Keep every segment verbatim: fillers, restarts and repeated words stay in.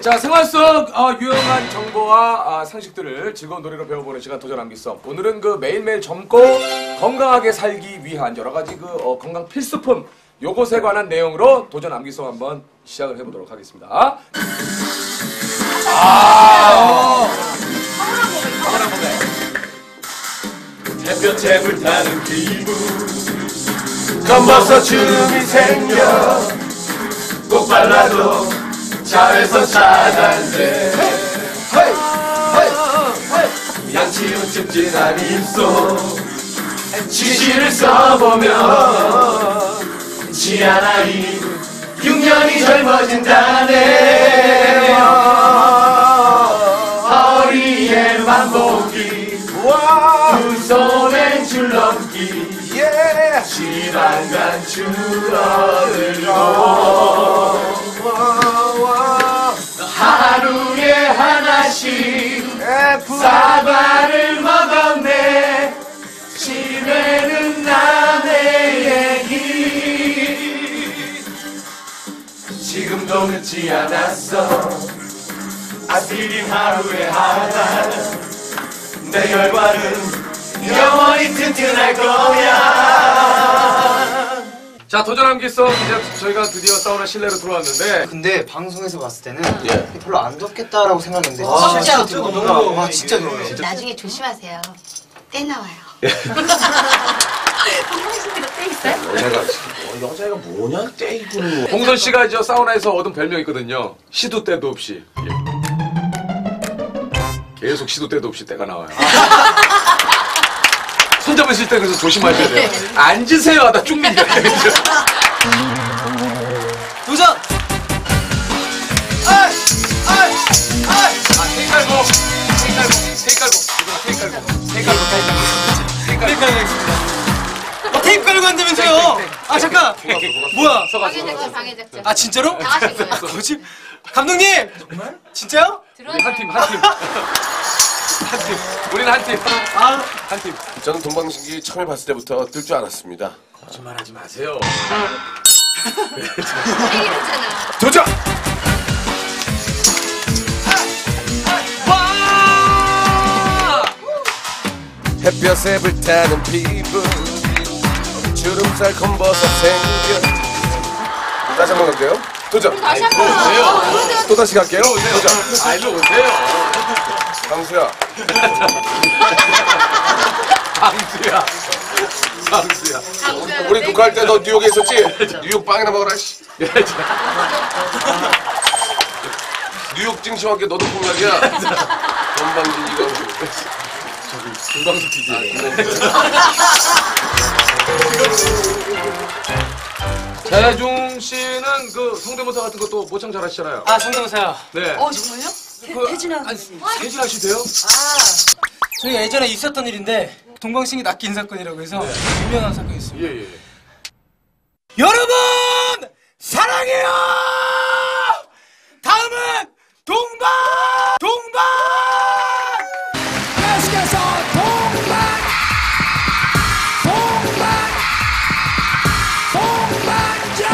자, 생활 속 어, 유용한 정보와 아, 상식들을 즐거운 노래로 배워보는 시간 도전 암기성. 오늘은 그 매일매일 젊고 건강하게 살기 위한 여러 가지 그 어, 건강 필수품 요것에 관한 내용으로 도전 암기성 한번 시작을 해보도록 하겠습니다. 아, 황홀한 고백. 햇볕에 불타는 피부, 검버섯 주름이 생겨 꼭 발라도 자외선 차단돼. 양치운 찜질한 입속 지시를 써보면 지한 아이 육 년이 젊어진다네. 허리에 만보기 두 손엔 줄넘기 지방간 줄어들고 하루에 하나씩 사과를 먹었네. 집에는 남의 얘기 지금도 늦지 않았어. 아스피린 하루에 하나 내 결과는 영원히 튼튼할 거야. 자, 도전 암기성 이제 저희가 드디어 사우나 실내로 들어왔는데, 근데 방송에서 봤을 때는 예. 별로 안 덥겠다라고 생각했는데 아, 진짜 진짜 너무 너무 더워. 와 더워. 진짜 더워요. 나중에 조심하세요. 때 나와요. 예. 방송에서도 때 있어요? 여자가 어, 여자가 뭐냐 때 입는 거. 봉선 씨가 이제 사우나에서 얻은 별명이 있거든요. 시도 때도 없이. 예. 계속 시도 때도 없이 때가 나와요. 손 잡으실 때 그래서 조심하셔야 돼요. 앉으세요 하다 쭉 밀려요. 도전! 아, 테이크 깔고, 테이크 깔고, 테이크 깔고, 테이크 깔고, 테이크 깔고, 테이크 깔고, 테이크 깔고. 아, 테이프 깔고 한다면서요? 아 잠깐! 뭐야? 방해작전, 방해작전. 아 진짜로? 나가신 거예요. 뭐지? 감독님! 정말? 진짜요? 우리 한 팀, 한 팀. 한 팀. 우리는 한 팀. 아 한 팀. 저는 동방신기 처음에 봤을 때부터 뜰 줄 알았습니다. 거짓말하지 마세요. 얘기했잖아. 도전! 와! 햇볕에 불타는 피부, 주름살 검버섯 생겨. 다시 한번 갈게요. 도전. 다시 한 번. 또 다시 갈게요. 도전. 아, 일로 오세요. 강수야. 방수야. 방수야. 우리 녹화할 때 너 뉴욕에 있었지? 뉴욕 빵이나 먹어라. 씨. 뉴욕 증시와 함께 너도 폭락이야. 동방신기가. 김광수 피디. 재중 씨는 그 성대모사 같은 것도 모창 잘하시잖아요. 아 성대모사요. 네. 어, 정말요? 그, 아니, 대진 하시대요? 저희 예전에 있었던 일인데 동방신기 낚인 사건이라고 해서 유명한 사건이 있습니다. 예, 예. 여러분! 사랑해요! 다음은 동방! 동방! 계속해서 동방! 동방! 동방자!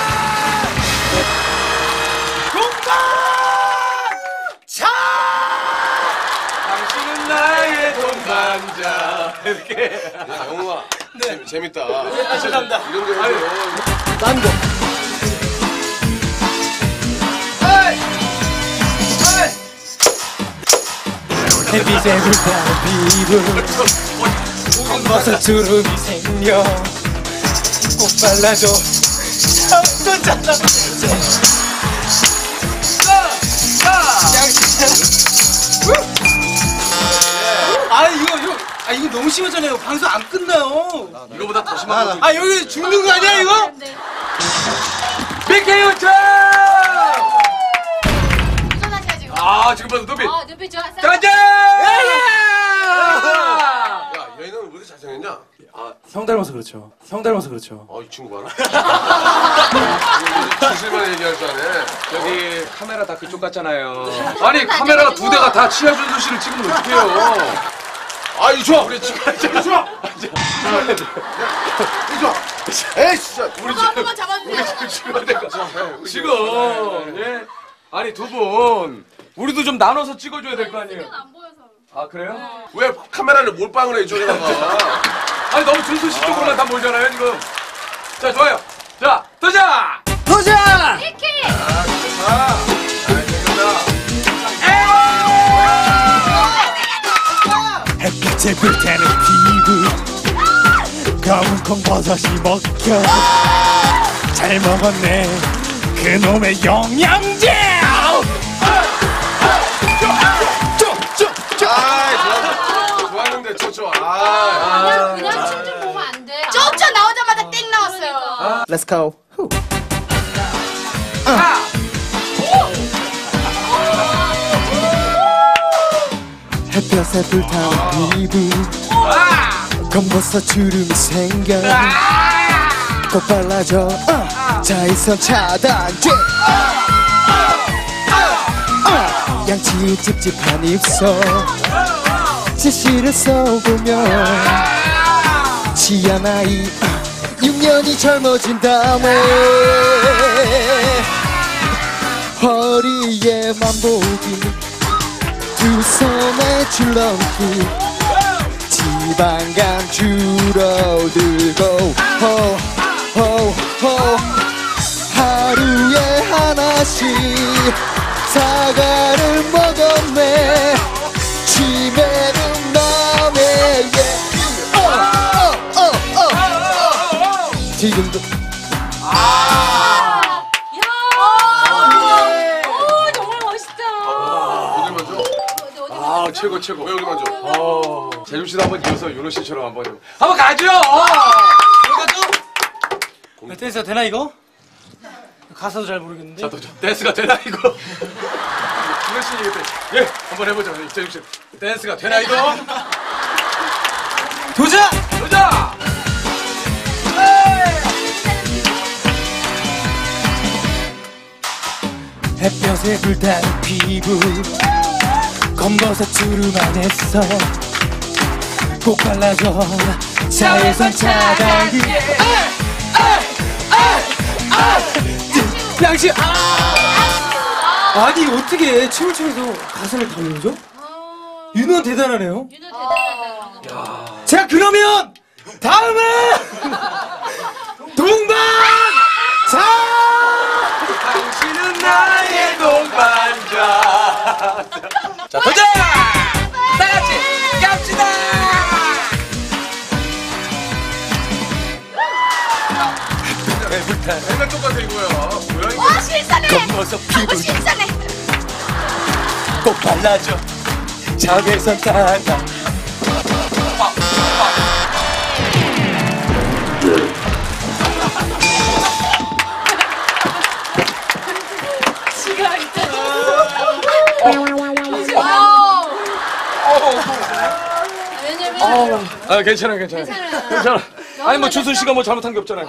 동방! 자! 당신은 나의 동반자. 이렇게. 야, 영웅아. 재, 재밌다. 아, 죄송합니다. 이런 거 해줘. 난도. 햇빛에 불타는 피부 검버섯 주름이 생겨 꼭 발라줘 잖아 아 이거 이거 아 이거 너무 심하잖아요. 방송 안 끝나요. 이거보다 더 심한 거. 아 여기 죽는 거 아니야 이거? 미케 유튜브! 도전하세요, 지금. 아, 지금 봐도 눈빛. 어, 눈빛 좋았어. 짜잔! 야, 얘는 왜 이렇게 잘생겼냐? 형 닮아서 그렇죠. 형 닮아서 그렇죠. 어, 이 친구 봐라. 진실만 얘기할 줄 아네. 여기 카메라 다 그쪽 같잖아요. 아니, 카메라가 두 대가 다 치아준수 씨를 찍으면 어떡해요? 아, 이 좋아. 우리 지금 이리 좋아. 이 좋아. 에이, 진짜. 우리 한 번만 잡아주세요. 지금 지금 내가 지금 예. 아니 두 분 우리도 좀 나눠서 찍어줘야 될 거 아니에요? 안 보여서. 아 그래요? 왜 카메라를 몰빵을 해 이쪽에다가? 아니 너무 준수 씨 쪽으로만 다 몰잖아요 지금. 자 좋아요. 자 도전. 도전! 이렇게. 아 좋다. 햇빛에 불타는 피부 검은 콩버섯이 먹혀 잘 먹었네 그놈의 영양제 아, 좋았, 좋았는데 초초. 아, 그냥 그냥 춤 좀 보면 안 돼. 쪼쪼 나오자마자 땡 나왔어요. Let's go 햇볕에 불타는 피부 검버섯 주름이 생겨 꼭 발라줘 어. 자외선 차단제 어. 양치 찝찝한 입속 지시를 써보면 치아 나이 육 년이 젊어진다며 허리에만 보기 두 손에 줄넘기 지방간 줄어들고 호호호 하루에 하나씩 사과를 먹었네 치매는 남의 어어어어 지금도 어디 먼저? 아 최고 최고. 왜 여기 먼저? 어. 재준 씨도 한번 이어서 윤호 씨처럼 한번 좀. 한번 가죠. 어. 네, 댄스가 되나 이거? 가사도 잘 모르겠는데. 자 도전. 댄스가 되나 이거? 윤호 씨 이거 예 한번 해보죠. 재준 씨 댄스가 되나 이거? 도전! 도전. 햇볕에 불타는 피부 검버섯 주름 안에서 꼭 발라줘 자외선 차단기 양치! 아니 어떻게 춤을 추면서 가사를 다 외우죠? 윤호는 대단하네요. 윤호 대단하다. 자 그러면 다음은 동반! 자! 당신은 나의 동반자. 자 도전. 다 같이 갑시다. 맨날 똑같아 이거야. 뭐야 이거? 와 실사네. 검버섯 피부 실사네. 꼭 발라줘 자외선 차단 지가 있잖아. 와우. 왜냐면 아 괜찮아 괜찮아. 괜찮아. 아니 뭐 준수 씨가 뭐 잘못한 게 없잖아요.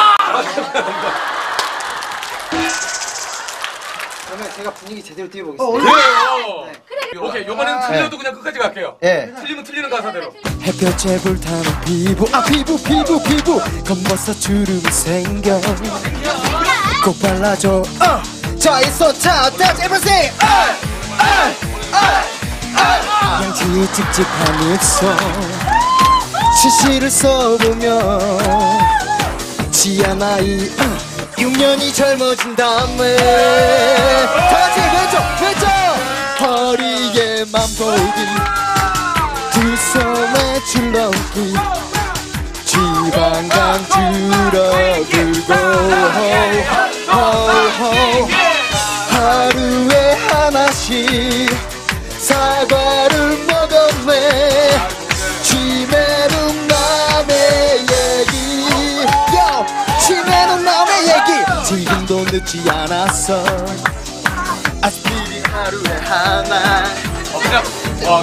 그러면 제가 분위기 제대로 띄워보겠습니다. 그래요. 오케이 이번에는 틀려도 그냥 끝까지 갈게요. 예. 틀리면 틀리는 가사대로. 햇볕에 불타는 피부 아 피부 피부 피부 검버섯 주름이 생겨 꼭 발라줘 어 자외선 차단 everything 양치 찝찝한 입속 치실을 써보면 치아 나이 육 년이 젊어진다며 다같이 왼쪽 왼쪽 허리에만 보기 두 손에 줄넘기 지방간 줄어들고 호호호 하루에 하나씩 사과를 먹었네 치매는 남의 얘기 요 치매는 남의 얘기 지금도 늦지 않았어 아스피린 하루에 하나 어, 그냥 와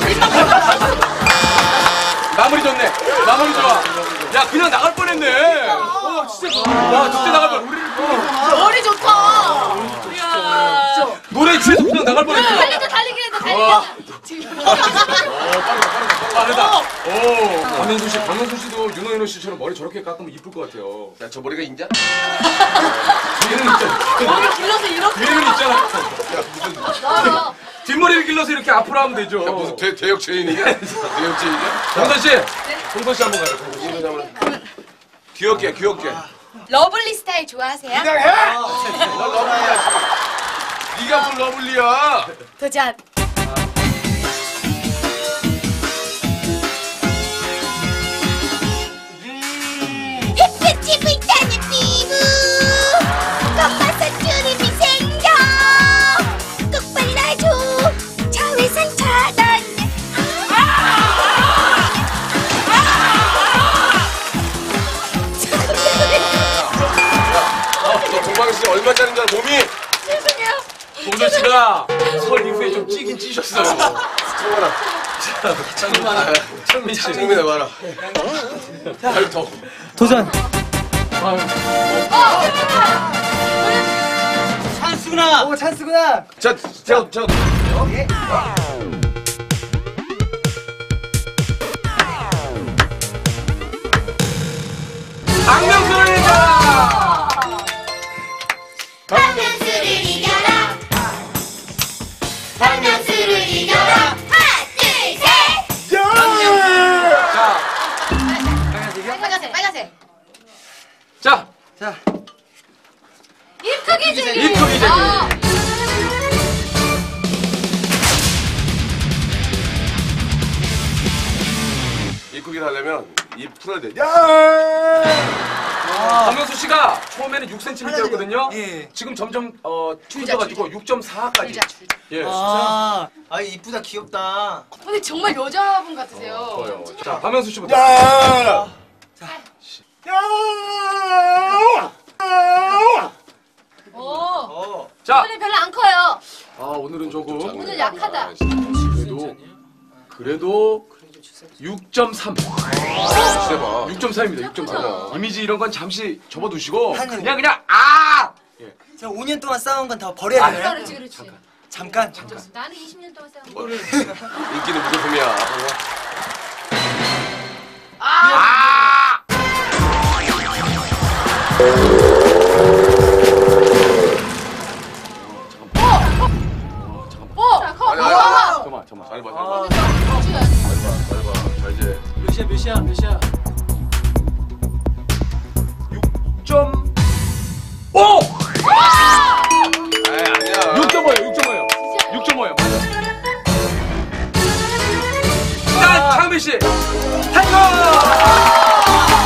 마무리 좋네. 마무리 좋아. 야 그냥 나갈 뻔했네. 어 진짜. 와 그때 나갈 뻔. 우리 머리 좋다. 이야. 노래 취해서 그냥 나갈 뻔했어. 달리자 달리기 해도 와. 달리자. 빠르다. 오. 박명수 씨, 박명수 씨도 윤호윤호 씨처럼 머리 저렇게 깎으면 이쁠 것 같아요. 야, 저 머리가 인자? 뒤에는 있잖아. 머리 길러서 이렇게. 뒤에는 있잖아. 뒷머리를 길러서 이렇게 앞으로 하면 되죠. 무슨 대, 대역 체인이냐? 대역 체인이냐? 동선 씨, 동선 씨 한번 가요. 동선 씨. 동선 한번. 귀엽게, 귀엽게. 러블리 스타일 좋아하세요? 그냥 해! 너 러블리야. 네가 뭘 러블리야. 도전. 햇빛이 불타는 피부 겉바서 주름이 생겨 꼭 발라줘 자외선 차단 너 동방신 얼마짜리인 줄 알아, 몸이? 죄송해요. 동선 씨가 설 이후에 좀 찌긴 찌셨어요. 창만아. 창민아, 창민 씨. 창민아 봐라. 아유 더. 도전. 아유. 찬스구나. 오 찬스구나. 자, 제가 제가. 예. 박명수를 이겨라! 박명수를 이겨라 박명수를 이겨라 하나 둘셋 자, 빨간색 빨간색 자, 자. 입크기 제기 입크기 제기. 어. 입국이 하려면 입 풀어야 돼. 박명수 씨가 처음에는 육 센티미터였거든요. 예. 지금 점점 어 줄여가지고 육 점 사까지. 줄자 줄자 예. 아, 아 이쁘다 귀엽다. 근데 정말 여자분 같으세요 좋아요. 자, 박명수 씨부터. 야! 오 어. 자, 오늘 별로 안 커요 아 오늘은 조금 오늘 약하다 그래도 그래도 육 점 삼. 세봐. 육 점 삼입니다. 육 점 삼. 그죠? 이미지 이런 건 잠시 접어두시고 한 그냥 그냥 아! 예. 제가 오 년 동안 쌓아온 건 다 버려야 되나요? 그렇지 그렇지 잠깐. 잠깐. 나는 이십 년 동안 싸운 뭐, 거 인기는 무조건이야. 아! 오! 자, 커! 아니, 아니, 와! 잠깐만, 잠깐만. 잘 봐, 잘 아. 봐. 멈춰요. 잘 봐, 잘 봐. 자 이제 몇이야 몇이야 몇이야. 육 점 오! 에이 아니야. 육 점 오예요. 육 점 오예요. 진짜요? 육 점 오예요. 자, 창민 씨. 타이거!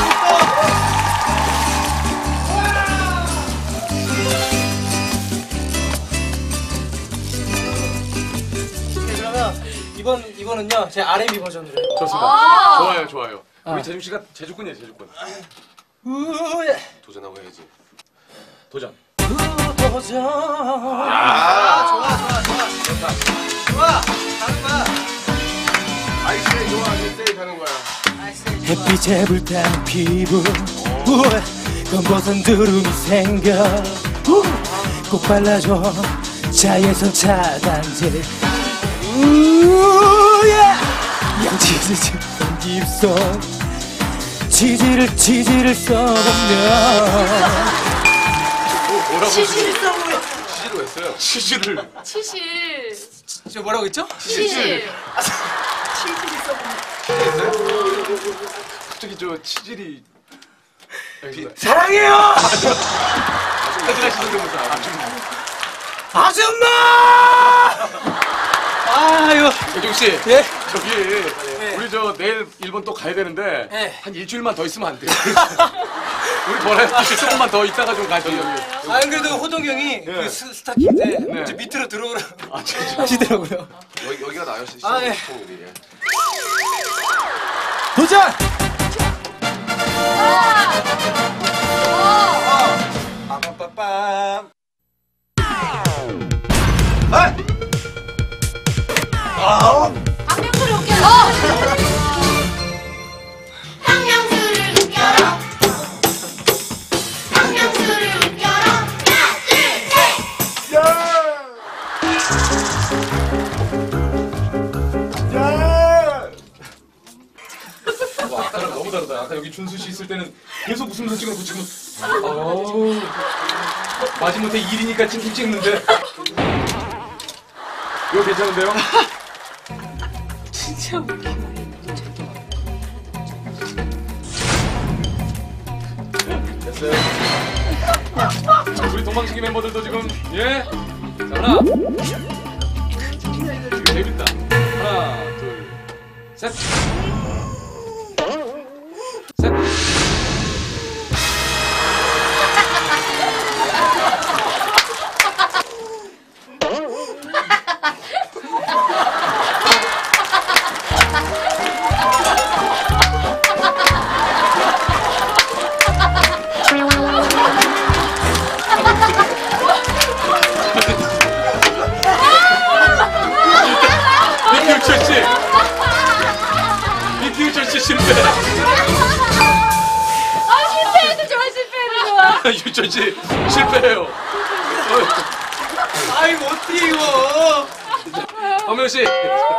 네, 그러면 이번 이번은요 제 알앤비 버전으로. 해요. 좋습니다. 아. 좋아요, 좋아요. 우리 재중 씨가 재주꾼이에요, 재주꾼. 우예. 도전하고 해야지. 도전. 도전. 아, 좋아 좋아 좋아. 좋아. 가는 거야. 아이스테이 좋아, 아이스테이 하는 거야. 햇빛에 불타는 피부 우와, 검버선 주름이 생겨 우와, 꼭 발라줘 자외선 차단제 우야 양치질 짚은 입속 치즈를 치즈를 써보면 뭐, 뭐라고 치실 치즈? 써보여. 치즈로 했어요. 치즈를. 치실. 저 뭐라고 했죠? 치실. 갑자기 저 치질이. 사랑해요. 해드라시는 거면서 아줌마. 아유. 재중 씨. 예. 저기 우리 저 내일 일본 또 가야 되는데 네. 한 일주일만 더 있으면 안 돼요? 우리 보라야 씨 조금만 더 있다가 좀 가죠. 여기. 안 그래도 호동 형이 그 스, 스타킹인데 네. 이제 밑으로 들어오라고 아, 진짜. 하시더라고요. 여기 여기가 나요, 시 아, 예. 시청률이. 예. 도전! 빠밤빠밤. 박명수를 웃겨라. 박명수를 웃겨라. 박명수를 웃겨라. 하나, 둘, 셋. 와, 아까랑 너무 다르다. 아까 여기 준수 씨 있을 때는 계속 웃으면서 찍어놓고 지금 어우 마지못해 일이니까 찡찡 찍는데 이거 괜찮은데요? 진짜 웃겨. 됐어요. 우리 동방신기 멤버들도 지금 예. 자, 하나. 지금 재밌다. 하나, 둘, 셋. 셋. 미키우철 씨. 미키우철 씨 실패. 아 실패해도 좋아 실패해도 좋아. 유철 씨 실패해요. 아이 어떻게 이거? 박명 씨.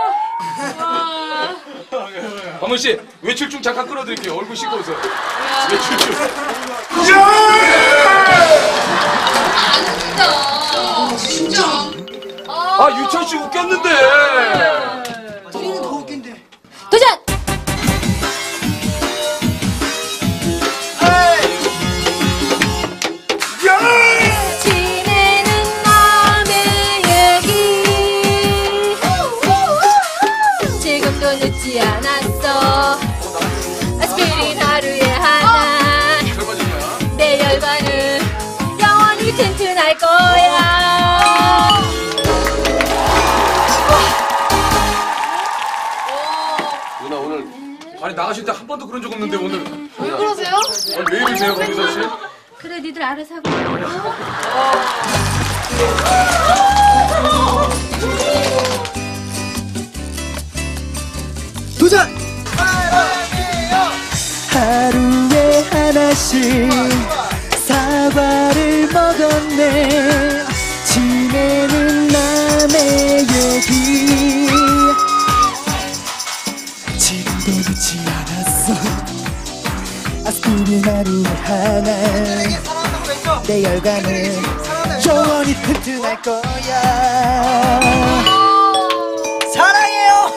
박명 씨 외출증 잠깐 끌어드릴게요. 얼굴 씻고 오세요. 외출증. 진짜. 아 유철 씨 웃겼는데. 우리는 더 웃긴데. 도전. 지내는 남의 얘기 지금도 늦지 않았어. 아스피린 하루에 하나. 내 열반은 영원히 튼튼할 거야. 누나 오늘 아니 나가실 때 한 번도 그런 적 없는데 오늘 왜 그러세요? 아니, 왜 이러세요 강민서 씨? 그래 니들 알아서 하고. 도전! 하루에 하나씩 사과를 먹었네. 지내는 남의 얘기 지금도 늦지 않았어. 아스피린 하루에 하나. 내 열감은 영원히 튼튼할 거야. 사랑해요.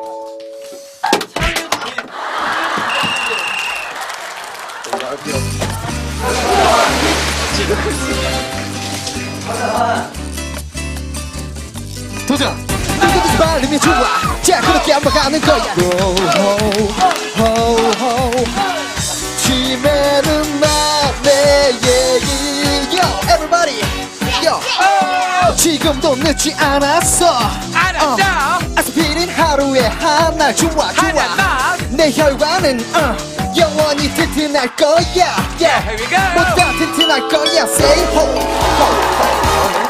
도전! 누구든지 받으면 좋아. 자 그렇게 한번 가는 거야. 호호호호 지내는 남의 얘기. Yo everybody Yo 지금도 늦지 않았어. 알았어. 아스피린 하루에 하나. 좋아 좋아. 내 혈관은 uh, 영원히 튼튼할 거야. Yeah 모두가 튼튼할 거야. Say ho ho ho.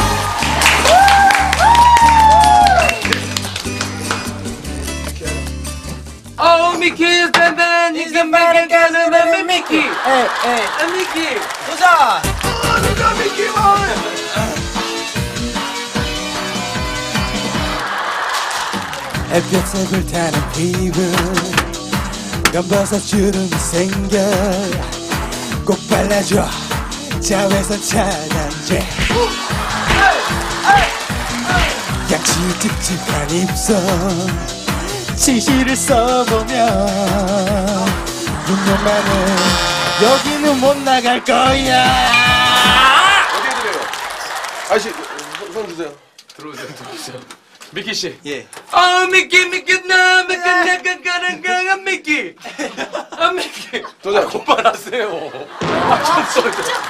어 미키 딴딴 이게 말을 가는 미키. 에이 에이 미키. 도전. 햇볕에 불타는 피부 검버섯 주름이 생겨. 꼭 발라줘 자외선 차단제. 양치 찝찝한 입술 지시를 써보면 분명만은 여기는 못 나갈 거야. 어디 해드려요? 아저씨, 손, 손 주세요. 들어오세요 들어오세요. 미키 씨. 예. 아 미키 미키 나 미키 내가 가는 거야 미키. 아 미키. 도전. 그만하세요. 아좀 써.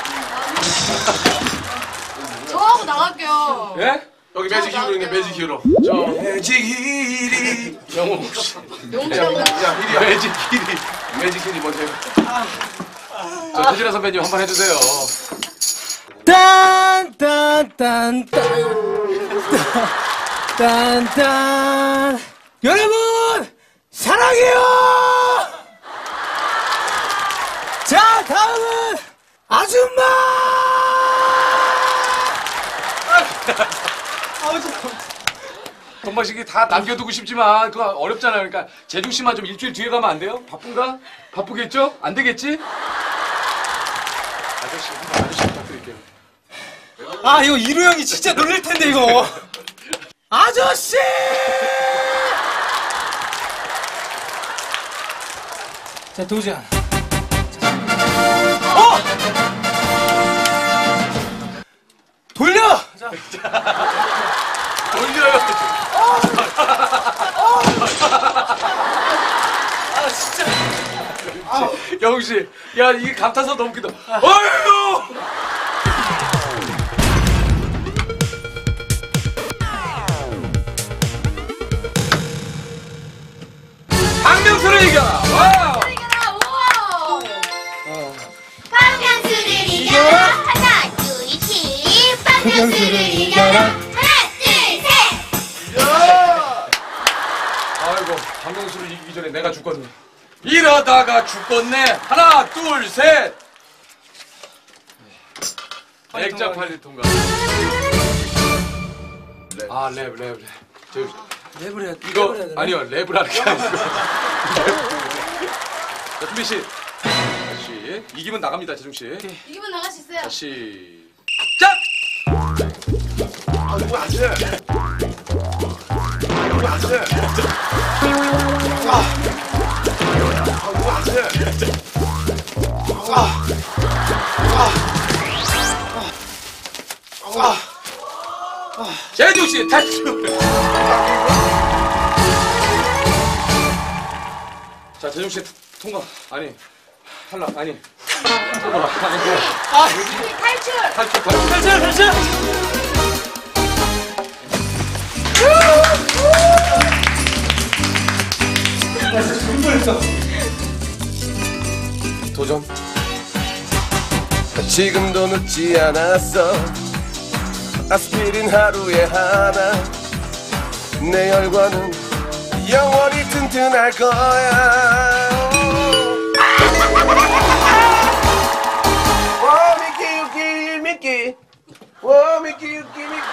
저하고 나갈게요. 예? 여기 매직 히어로 있네, 매직 히어로. 저 매직 힐이 영웅 씨. 야, 야, 힐이야. 매직 힐이. 매직 힐이 먼저 해. 저 태진아 선배님 한번 해주세요. 딴딴딴딴 딴딴 여러분 사랑해요. 자 다음은 아줌마. 동방신기 다 남겨두고 싶지만 그거 어렵잖아요. 그러니까 재중 씨만 좀 일주일 뒤에 가면 안 돼요? 바쁜가? 바쁘겠죠? 안 되겠지? 아저씨, 아저씨 부탁드릴게요. 아 이거 이루 형이 진짜 놀릴 텐데 이거. 아저씨! 자, 도전. 어! 돌려! 자. 돌려요. 아, 진짜. 영웅씨, 야, 이게 감탄사 너무 웃기다. 어휴! 박명수를 이겨라! 와우! 이겨라, 우와! 박명수를 이겨라! 하나, 둘, 셋! 박명수를 이겨라! 하나, 둘, 셋! 아이고, 박명수를 이기기 전에 내가 죽겠네. 이러다가 죽겠네. 하나, 둘, 셋. 액자 팔리 통과. 아, 랩, 랩, 랩. 저, 랩을 해야 돼. 이거 아니요, 랩을 하는 게 아니고. 자, 준비 씨. 다시 이기면 나갑니다, 재중 씨. 이기면 나갈 수 있어요. 자, 시작. 아, 누구 안 돼? 누구 안 돼? 아, 아, 누구 안 돼? 아, 아, 아. 재중 씨 탈출. 자, 재중 씨 통과. 아니, 탈락. 아니. 통과. 아니고. 아, 탈출! 탈출, 탈출. 탈출, 탈출! 도전. 지금도 늦지 않았어. 아스피린 하루에 하나. 내 혈관은 영원히 튼튼할 거야. 와 미끼 유끼 미끼. 와 미끼 유끼 미끼.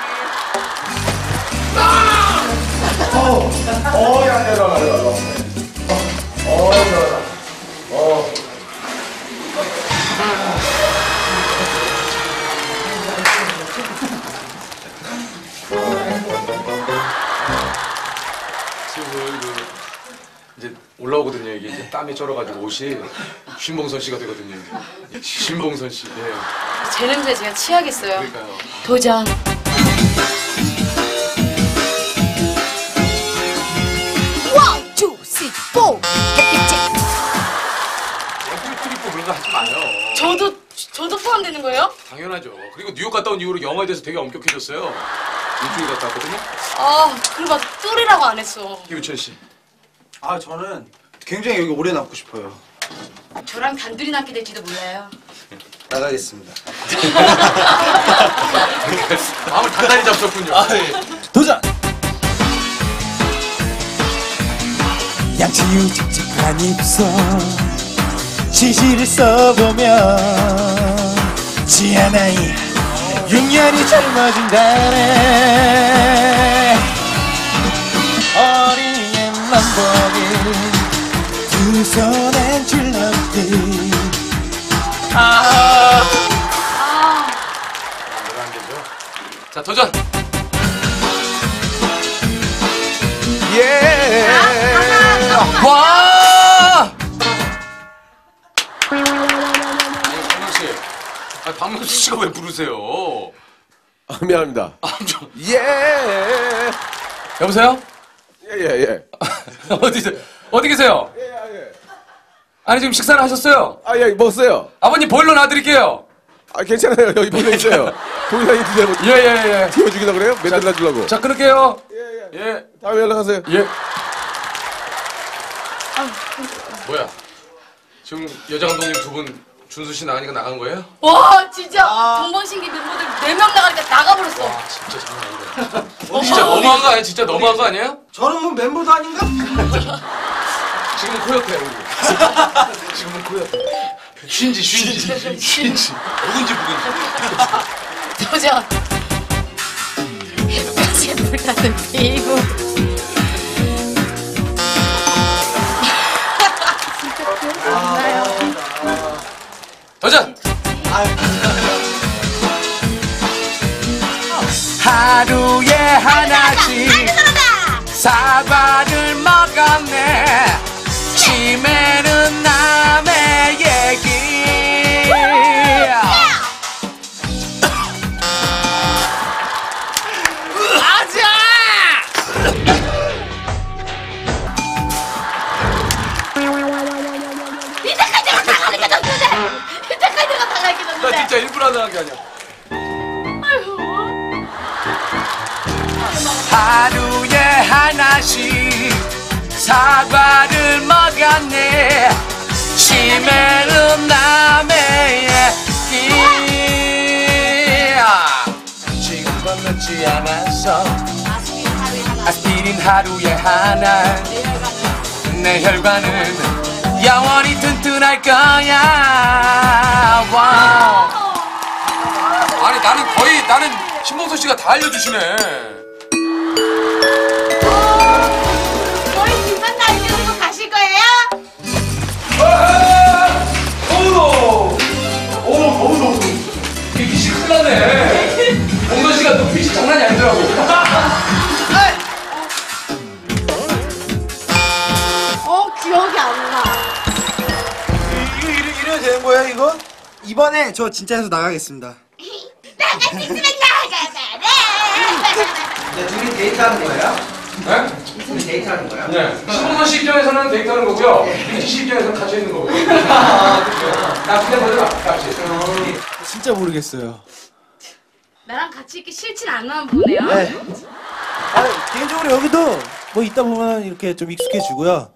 지금 그 이제 올라오거든요. 이게 이제 땀이 쩔어가지고 옷이 신봉선 씨가 되거든요. 이제. 신봉선 씨. 예. 제 냄새 제가 취하겠어요. 그러니까요. 도전. 원, 투, 쓰리, 포. 트리플 그런 거 하지 마요. 저도 저도 포함되는 거예요? 당연하죠. 그리고 뉴욕 갔다 온 이후로 영어에 대해서 되게 엄격해졌어요. 일주일 갔다 왔거든요. 아, 그리고 뚫이라고 안 했어. 김우천 씨. 아 저는 굉장히 여기 오래 남고 싶어요. 저랑 단둘이 남게 될지도 몰라요. 나가겠습니다. 마음을 단단히 잡셨군요. 도전! 양치유 칙칙한 입속 지시를 써보면 지하나이 육 년이 젊어진다네. 어린애 만보는 두 손엔 줄넘기. 아. 내가 안 되죠. 자, 도전. 예. 와! 아니, 박명수 씨. 아니, 박명수 씨가 왜 부르세요? 아, 미안합니다. 아, 저, 예. 여보세요? 예, 예, 예. 어디, 어디 계세요? 예, 예. 아니, 지금 식사를 하셨어요? 아, 예, 먹었어요. 아버님 보일러 놔드릴게요. 아, 괜찮아요. 여기 보일러 있어요. 보일러 있는데 뭐 예, 예, 예. 튀어주기나 그래요? 멘트 놔주려고. 자, 끊을게요. 예, 예. 예. 다음에 연락하세요. 예. 뭐야? 지금 여자 감독님 두 분 준수 씨 나가니까 나간 거예요? 와, 진짜 동방신기 멤버들 네 명 나가니까 나가버렸어. 와, 진짜 장난 아니다. 진짜 너무한 거 아니야? 진짜 너무한 거 아니에요? 저는 뭐 멤버도 아닌가? 지금은 코옆에 우리. 지금은 코옆에. 쉰지 쉰지 쉰지 묵은지 묵은지. 도전. 햇볕에 불타는 피부. 도전. 하루에 하나씩 사과를 먹었네. 치매는 남의 얘기. 아자! 이때까지 내가 당하는 게 졌는데 이때까지 내가 당할 게 나 졌는데 진짜 일부러 안 나간 게 아니야. 하루에 하나씩 사과를 먹었네. 치매는 남의 얘기. 지금껏 늦지 않았어. 아스피린 하루에 하나. 내 혈관은 영원히 튼튼할 거야. 와우. 아니 나는 거의 나는 신봉선 씨가 다 알려주시네. 저희 집만 남겨두고 가실 거예요? 어우, 오, 어우, 너무. 이씨 큰일 났네. 봉선 씨가 또 빛이 장난이 아니더라고. 어 기억이 안 나. 이래, 이래, 이래도 되는 거예요, 이거? 이번에 저 진짜 해서 나가겠습니다. 나같이 있으면 나가봐라. 둘이 데이트하는 거예요? 네? 둘이 데이트하는 거예요? 네. 신봉선 씨 입장에서는 데이트하는 거고요. 빛이 씨 입장에서는 갇혀 있는 거고요. 나 그냥 보자. 같이. 진짜 모르겠어요. 나랑 같이 있기 싫진 않나 보네요. 네. 아, 개인적으로 여기도 뭐 있다 보면 이렇게 좀 익숙해지고요.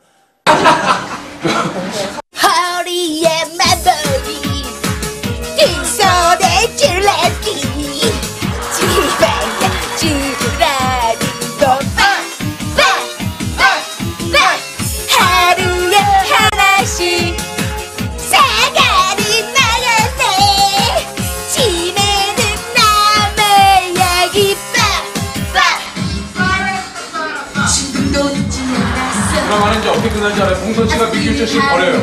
허리에 마법이 두 손에 줄라기 집에 가주라는 것빵빵빵빵 하루에 하나씩 사과를 먹었네. 치매는 남의 약이 빵빵 지금도 늦지 않았어. 드라마는 이제 어떻게 끝날지 알아요. 봉선 씨가 미길준 씨 버려요.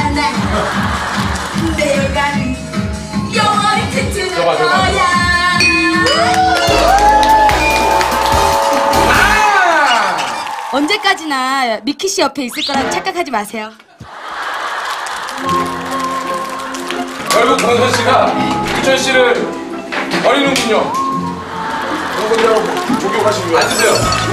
내 혈관은 영원히 튼튼할 들어봐, 들어봐. 거야. 언제까지나 미키 씨 옆에 있을 거라고 착각하지 마세요. 결국 봉선 씨가 규천 씨를 버리는군요. 봉선이라고 조교하시고요. 앉으세요.